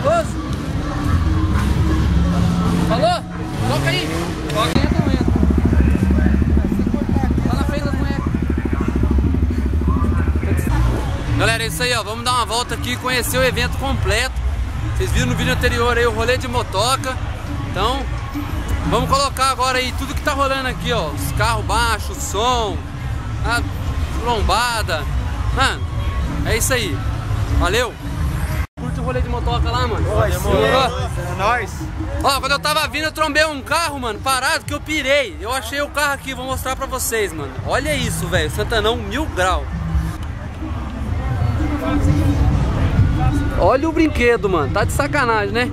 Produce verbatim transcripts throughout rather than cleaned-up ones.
estiloso. Falou? Toca aí. Toca aí, não entra. Tá na frente das bonecas. Galera, é isso aí, ó. Vamos dar uma volta aqui e conhecer o evento completo. Vocês viram no vídeo anterior aí o rolê de motoca. Então, vamos colocar agora aí tudo que tá rolando aqui, ó. Os carros baixos, o som, a lombada. Mano, é isso aí. Valeu! Curte o rolê de motoca lá, mano. Oi, Demorou? é nóis. Ó, quando eu tava vindo, eu trombei um carro, mano, parado, que eu pirei. Eu achei o carro aqui, vou mostrar pra vocês, mano. Olha isso, velho. Santanão, mil grau. Olha o brinquedo, mano. Tá de sacanagem, né?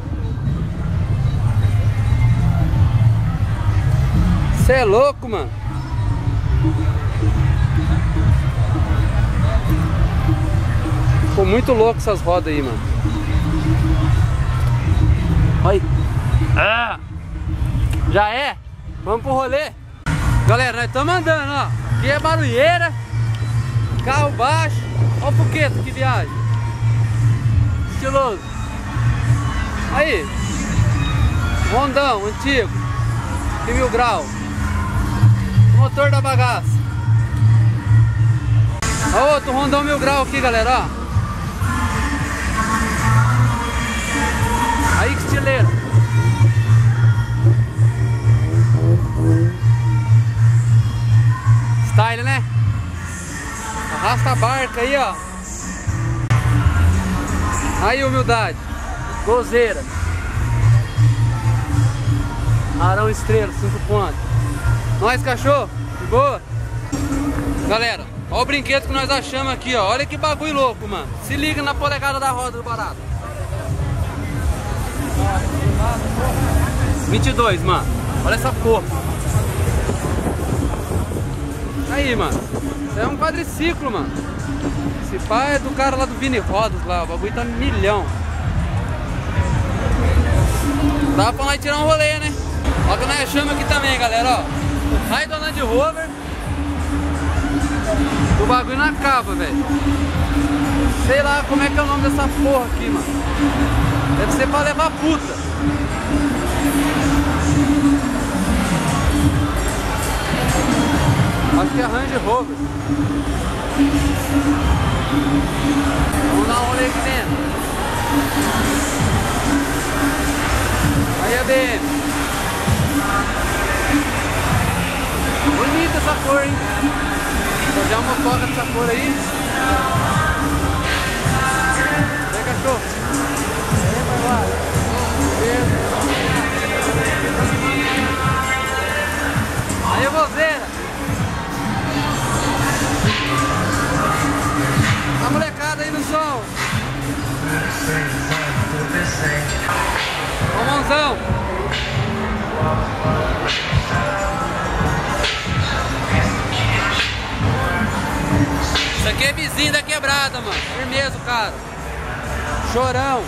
Cê é louco, mano. Ficou muito louco essas rodas aí, mano. Olha. Ah. Já é? Vamos pro rolê. Galera, nós estamos andando, ó. Aqui é barulheira. Carro baixo. Olha o Fuqueto que viagem. Estiloso. Aí. Rondão, antigo. De mil grau. Motor da bagaça. Olha outro rondão mil grau aqui, galera, ó. Aí que estileiro. Style, né? Arrasta a barca aí, ó. Aí, humildade. Gozeira. Arão estrela, cinco pontos. Nós, cachorro, de boa. Galera, olha o brinquedo que nós achamos aqui, ó. Olha que bagulho louco, mano. Se liga na polegada da roda do barato. vinte e dois, mano. Olha essa porra. Aí, mano. Isso é um quadriciclo, mano. Esse pá é do cara lá do Vini Rodas lá. O bagulho tá milhão. Dá pra nós tirar um rolê, né? Olha o que nós achamos aqui também, galera, ó. Sai do Land Rover. O bagulho não acaba, velho. Sei lá como é que é o nome dessa porra aqui, mano. Deve ser pra levar puta. Acho que é Range Rover. Vamos dar um rolê aqui dentro. Aí a B M. Bonita essa cor, hein? Vou fazer uma foca dessa cor aí. Vem, cachorro. Vem, vai lá. Aí, Gozeira. A molecada aí no som. Ó, mãozão. Isso aqui é vizinho da quebrada, mano. Firmeza, cara. Chorão.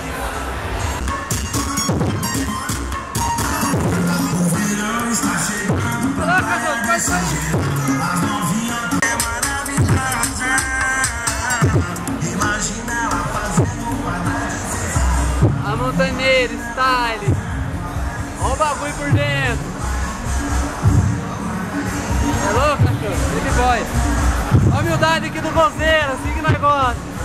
Olha lá, cachorro, vai sair. A montaneira, style. Olha o bagulho por dentro. É louco, cachorro? Big boy. Olha a humildade aqui do Gozeira, assim que nós gostamos.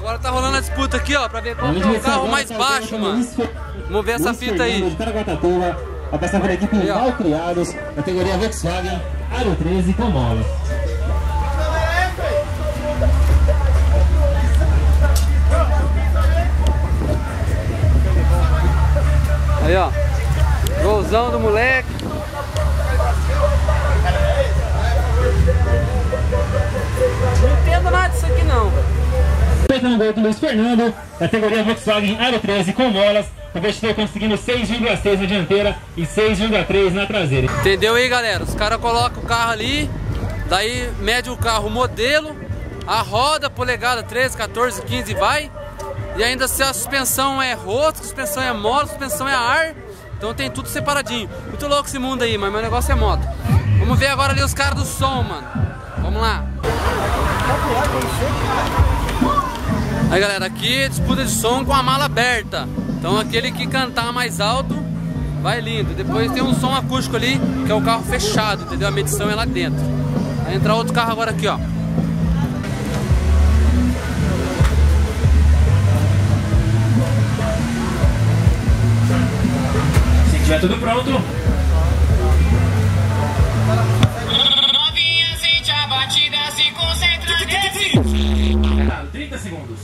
agora tá rolando a disputa aqui, ó, pra ver qual é o carro mais baixo, mano. Vamos ver essa fita aí. A peça por equipe Mal Criados, categoria Volkswagen, Aro treze com mola. Aí, ó. Golzão do moleque. Não entendo nada disso aqui, não. Feita no gol do Luiz Fernando, categoria Volkswagen Aro treze com molas. O investidor conseguindo seis vírgula seis na dianteira e seis vírgula três na traseira. Entendeu aí, galera? Os caras colocam o carro ali, daí mede o carro, o modelo, a roda, polegada treze, quatorze, quinze vai. E ainda se a suspensão é rosto, a suspensão é mola, a suspensão é ar. Então tem tudo separadinho. Muito louco esse mundo aí, mas meu negócio é moto. Vamos ver agora ali os caras do som, mano. Vamos lá. Aí, galera, aqui é disputa de som com a mala aberta. Então aquele que cantar mais alto vai lindo. Depois tem um som acústico ali, que é o carro fechado, entendeu? A medição é lá dentro. Vai entrar outro carro agora aqui, ó. Se tiver tudo pronto. Novinha, sente a batida, se concentra nesse. trinta segundos.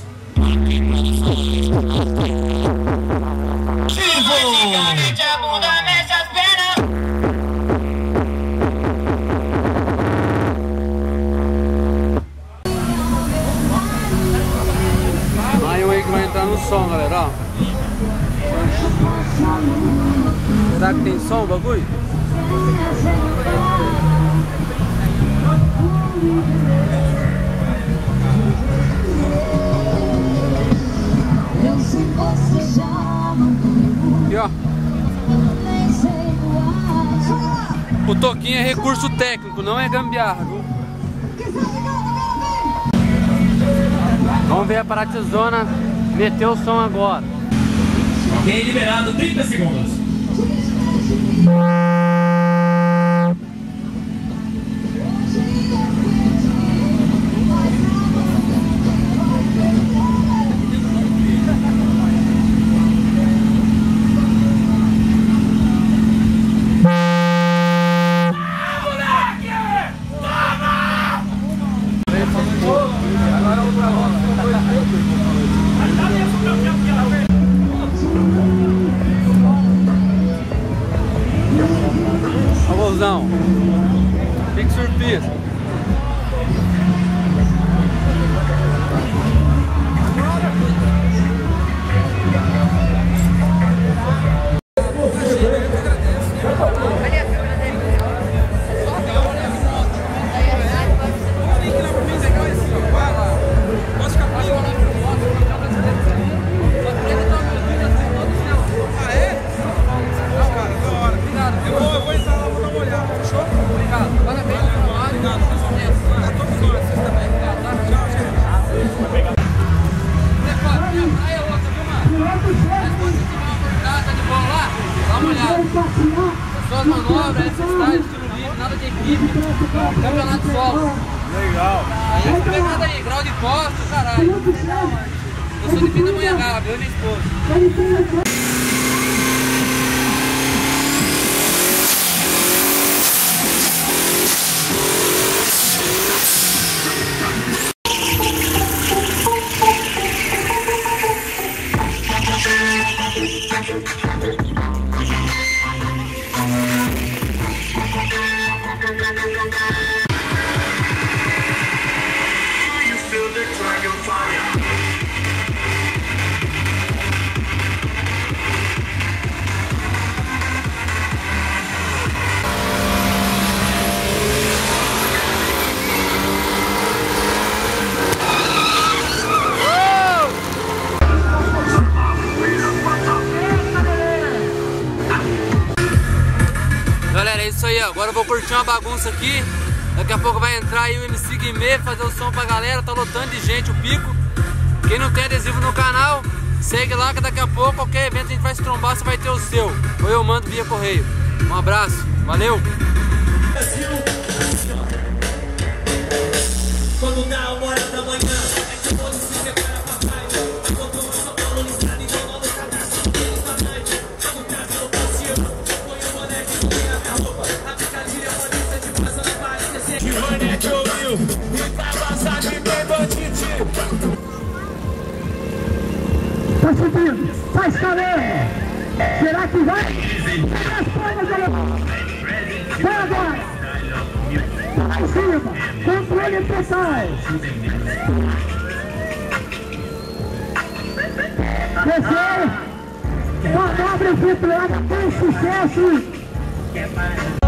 Basicamente a bunda mexe as pernas. Aí o aí que vai entrar no som, galera, ó. Será que tem som o bagulho? Aqui, ó. O toquinho é recurso técnico, não é gambiarra, viu? Vamos ver a Paratizona meter o som agora. Ok, liberado, trinta segundos. Golzão, fique surpresa. Suas manobras, exercício, estilo livre, nada de equipe, campeonato solo. Legal. Aí essa pegada aí, grau de costa, caralho. Eu sou de Pindamonhangaba, eu e minha esposa. É isso aí, ó. Agora eu vou curtir uma bagunça aqui. Daqui a pouco vai entrar aí o M C Guimê, fazer o som pra galera. Tá lotando de gente o pico. Quem não tem adesivo no canal, segue lá que daqui a pouco qualquer evento a gente vai se trombar, você vai ter o seu. Ou eu mando via correio. Um abraço, valeu! Quando na hora da manhã, é que o mundo se prepara pra E tá passado e tem bandido. Tá subindo, faz calor. Será que vai? Pega as palmas, galera. Vai agora. Lá em cima, controle total. Desceu. Manobra efetuada com sucesso.